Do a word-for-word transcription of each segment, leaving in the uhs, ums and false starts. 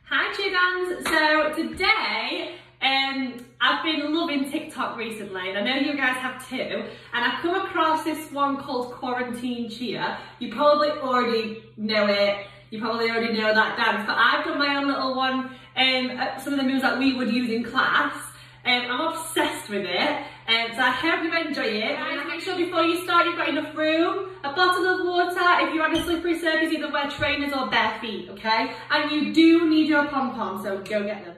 Hi Chigans! So today, um, I've been loving TikTok recently, and I know you guys have too, and I've come across this one called Quarantine Cheer. You probably already know it, you probably already know that dance, but I've done my own little one, um, some of the moves that we would use in class. Um, I'm obsessed with it, um, so I hope you enjoy it. Guys, make sure before you start you've got enough room, a bottle of water, if you're on a slippery surface either wear trainers or bare feet, okay? And you do need your pom-poms, so go get them.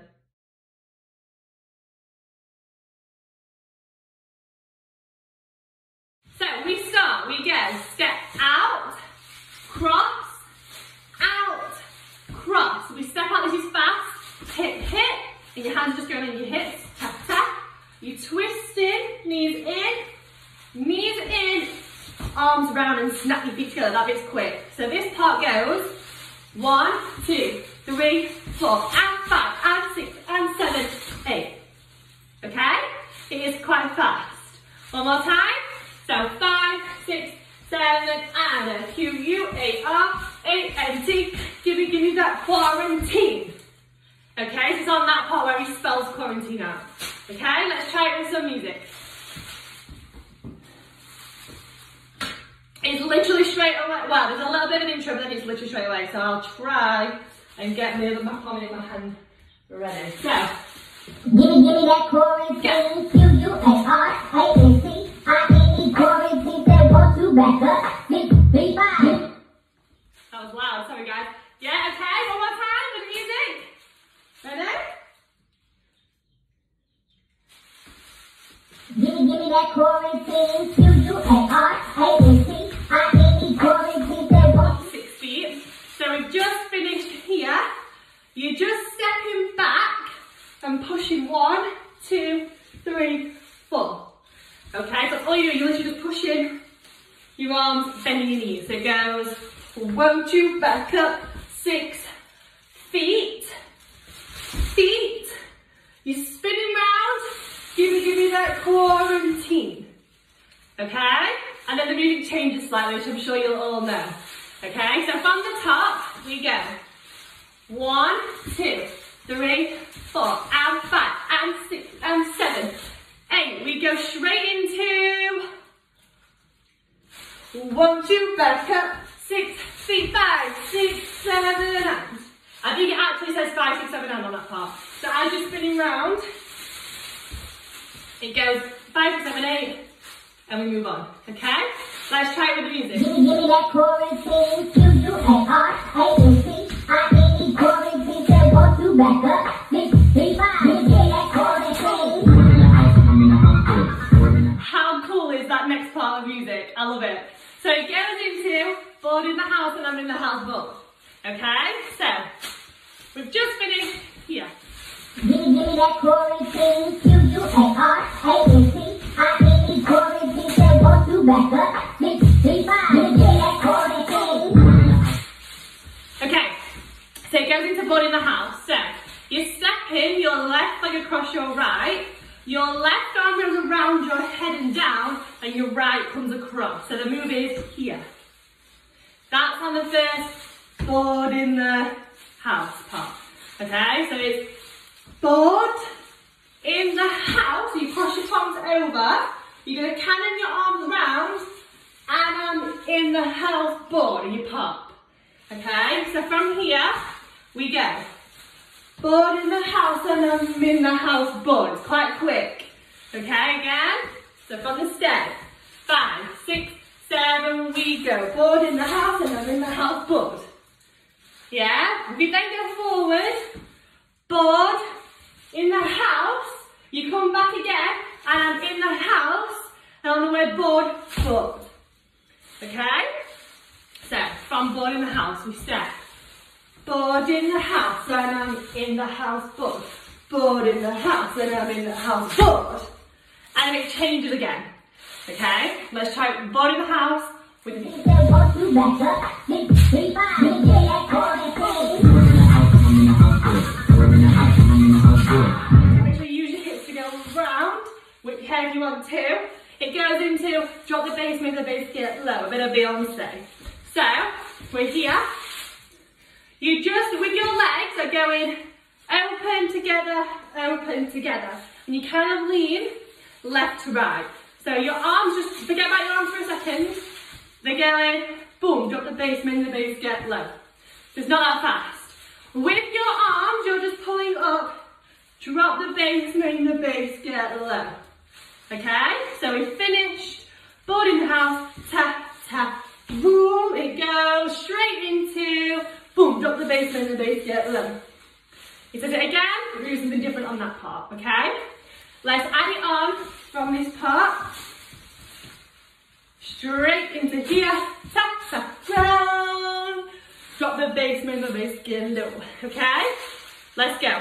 So we start, we go step out, cross, out, cross. We step out, this is fast, hip, hip, and your hands are just going in your hips, tap, tap. You twist in, knees in, knees in, arms around and snap your feet together, that bit's quick. So this part goes, one, two, three, four, and five, and six, and seven, eight. Okay? It is quite fast. One more time. So five, six, seven, and a Q U A R, A N T. Give me, give me that quarantine. Okay, so it's on that part where he spells quarantine out. Okay, let's try it with some music. It's literally straight away. Well, there's a little bit of an intro, but then it's literally straight away. So I'll try and get my other palm in my hand ready. So, give me, give me that quarantine. Q U A R A N T. I N E quarantine. Say one, two, back up. Six, three, five. That was loud. Sorry, guys. Yeah. Okay. One more time with the music. Ready? Give me, give me that quarantine. Q U A R A N T. I N E quarantine. Say one. Six feet. So we've just finished here. You're just stepping back and pushing one, two, three, four. Okay, so all you do, you're literally just pushing your arms, bending your knees. So it goes, won't you back up, six feet, feet. You're spinning round, give me, give me that quarantine. Okay, and then the music changes slightly, which I'm sure you'll all know. Okay, so from the top, we go. One, two, three, four, and five, and six, and seven, eight. We go straight into, won't you back up, six feet, five, six, seven, and I think it actually says five, six, seven, and on that part. So as you're spinning round, it goes five, six, seven, eight, and we move on, okay? Let's try it with the music. Give me, give me that quarantine. Q U A R A N T. I N E quarantine. Say one, two, back up. Six, three, five. Give me that quarantine. How cool is that next part of music? I love it. So it goes into board in the house and I'm in the house board. Okay? So, we've just finished here. Give me, give me that quarantine. Q U A R A N T. I N E quarantine. Say one, two, back up. Six, three, five. Give me that quarantine. Okay, so it goes into board in the house. So, you're stepping your left leg across your right. Your left arm goes around your head and down, and your right comes across. So the move is here. That's on the first board in the house part. Okay, so it's board in the house. So you cross your palms over. You're going to cannon your arms around, and I'm in the house board, and you pop. Okay, so from here, we go. Board in the house and I'm in the house board. It's quite quick. Okay, again. So from the step. Five, six, seven, we go. Board in the house and I'm in the house board. Yeah? We then go forward. Board in the house. You come back again and I'm in the house and on the way board, board. Okay? So from board in the house, we step. Board in the house, and I'm in the house board. Board in the house, and I'm in the house board. And it changes again. Okay? Let's try board in the house with the music. Make sure you use your hips to go round, which head you want to. It goes into drop the bass, make the bass get low, a bit of Beyonce. So, we're here. You just, with your legs, are going open together, open together. And you kind of lean left to right. So your arms, just forget about your arms for a second. They're going, boom, drop the bass, main the bass, get low. So it's not that fast. With your arms, you're just pulling up, drop the bass, main the bass, get low. Okay? So we finished, board in the house, tap, tap, boom, it goes straight into, boom, drop the bass, main the bass, get low. He says it again, we're doing something different on that part, okay? Let's add it on from this part. Straight into here, tap, tap, down. Drop the bass, main the bass, get low, okay? Let's go.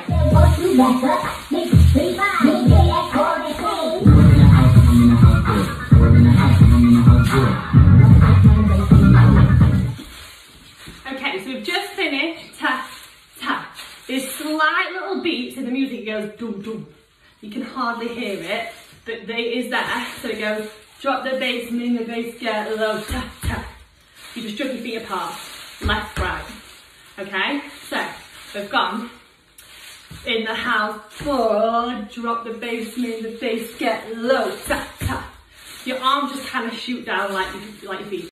Okay, so we've just finished, tap, tap. There's slight little beats and the music goes doom, doom. You can hardly hear it, but it is there. So it goes, drop the bass, main the bass, get low, tap, tap. You just drop your feet apart, left, right. Okay, so we've gone in the house, four, drop the bass, main the bass, get low, tap, tap. Your arms just kind of shoot down like, you, like your feet.